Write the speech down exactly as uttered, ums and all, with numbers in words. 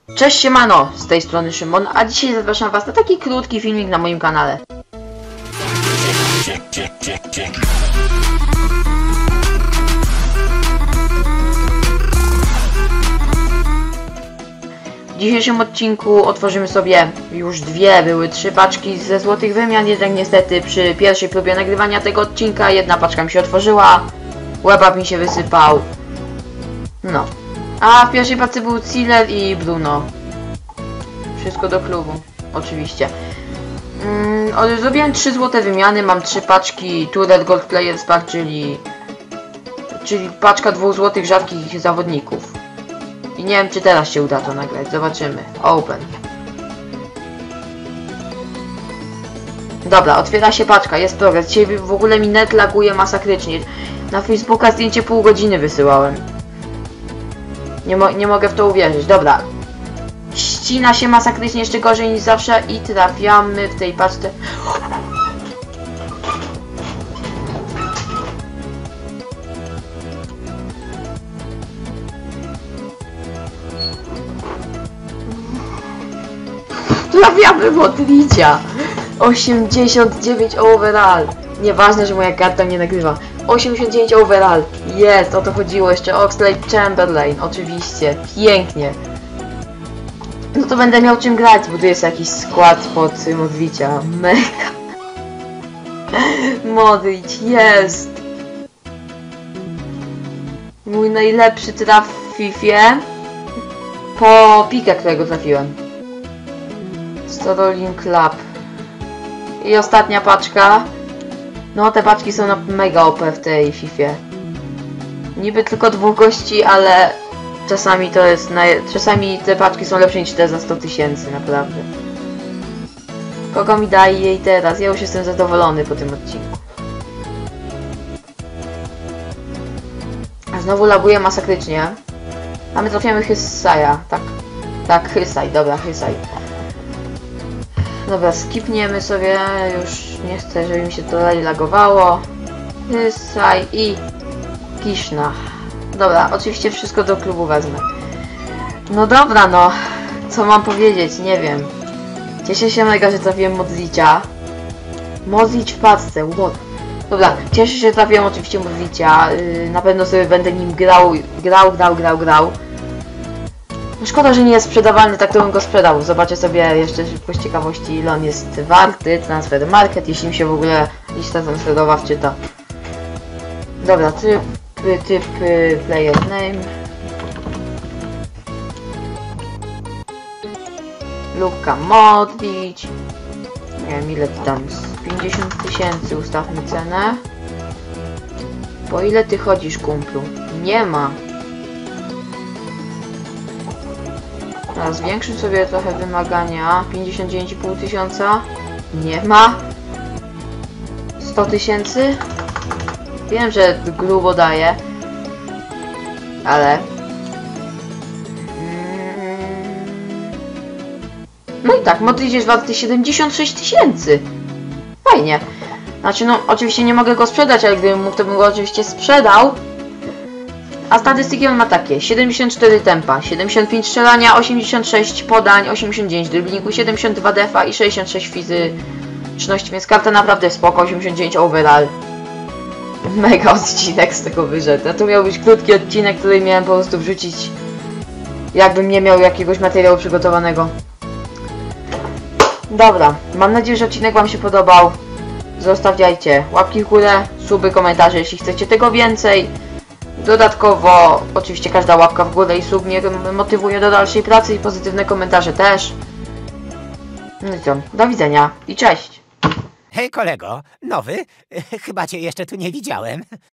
Cześć siemano, z tej strony Szymon, a dzisiaj zapraszam was na taki krótki filmik na moim kanale. W dzisiejszym odcinku otworzymy sobie już dwie, były trzy paczki ze złotych wymian, jednak niestety przy pierwszej próbie nagrywania tego odcinka jedna paczka mi się otworzyła, łebab mi się wysypał, no. A w pierwszej paczce był Sealer i Bruno. Wszystko do klubu, oczywiście. Mm, zrobiłem trzy złote wymiany, mam trzy paczki Turret Gold Players Pack, czyli czyli paczka dwóch złotych rzadkich zawodników. I nie wiem, czy teraz się uda to nagrać, zobaczymy. Open. Dobra, otwiera się paczka, jest progres. Dzisiaj w ogóle mi net laguje masakrycznie. Na Facebooka zdjęcie pół godziny wysyłałem. Nie, mo nie mogę w to uwierzyć. Dobra. Ścina się masakrycznie, jeszcze gorzej niż zawsze i trafiamy w tej paczce. Trafiamy w Modricia. osiemdziesiąt dziewięć overall. Nieważne, że moja karta nie nagrywa. osiemdziesiąt dziewięć overall. Jest, o to chodziło. Jeszcze Oxlade Chamberlain. Oczywiście. Pięknie. No to będę miał czym grać, bo tu jest jakiś skład pod Modricia. Mega. Modric, jest. Mój najlepszy traf w Fifie. Po pikę, którego trafiłem. Sterling Club. I ostatnia paczka. No te paczki są na mega O P w tej Fifie. Niby tylko dwóch gości, ale czasami to jest na... czasami te paczki są lepsze niż te za sto tysięcy, naprawdę. Kogo mi daje jej teraz? Ja już jestem zadowolony po tym odcinku. A znowu laguje masakrycznie. A my trafiamy Hysaja, tak. Tak, Hysaj, dobra, Hysaj. Dobra, skipniemy sobie, już nie chcę, żeby mi się to dalej lagowało. Hysaj i Kiszna. Dobra, oczywiście wszystko do klubu wezmę. No dobra, no. Co mam powiedzieć? Nie wiem. Cieszę się mega, że trafiłem Modricia. Modric w paczce, what? Dobra, cieszę się, że trafiłem oczywiście Modricia. Yy, na pewno sobie będę nim grał, grał, grał, grał, grał. No szkoda, że nie jest sprzedawalny, tak to bym go sprzedał. Zobaczę sobie jeszcze szybko z ciekawości, ile on jest warty. Transfer Market, jeśli mi się w ogóle lista transferowa wczyta. Dobra, typ, typ player name. Luka Modric. Nie wiem ile tam, z pięćdziesiąt tysięcy ustawmy cenę. Po ile ty chodzisz, kumplu? Nie ma. Teraz zwiększyć sobie trochę wymagania. pięćdziesiąt dziewięć i pół tysiąca. Nie ma. sto tysięcy. Wiem, że grubo daje. Ale... No i tak, Modric jest warty siedemdziesiąt sześć tysięcy. Fajnie. Znaczy, no, oczywiście nie mogę go sprzedać, ale gdybym mógł, to bym go oczywiście sprzedał. A statystyki on ma takie: siedemdziesiąt cztery tempa, siedemdziesiąt pięć strzelania, osiemdziesiąt sześć podań, osiemdziesiąt dziewięć driblingu, siedemdziesiąt dwa defa i sześćdziesiąt sześć fizyczności, więc karta naprawdę spoko, osiemdziesiąt dziewięć overall. Mega odcinek z tego wyszedł. A to miał być krótki odcinek, który miałem po prostu wrzucić, jakbym nie miał jakiegoś materiału przygotowanego. Dobra, mam nadzieję, że odcinek wam się podobał. Zostawiajcie łapki w górę, suby, komentarze, jeśli chcecie tego więcej. Dodatkowo, oczywiście każda łapka w górę i sub mnie motywuje do dalszej pracy i pozytywne komentarze też. No i co, do widzenia i cześć! Hej kolego, nowy? Chyba cię jeszcze tu nie widziałem.